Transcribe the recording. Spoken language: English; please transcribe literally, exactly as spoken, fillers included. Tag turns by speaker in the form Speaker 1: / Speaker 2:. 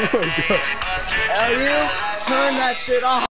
Speaker 1: Oh my god.
Speaker 2: Hell, you turn that shit off.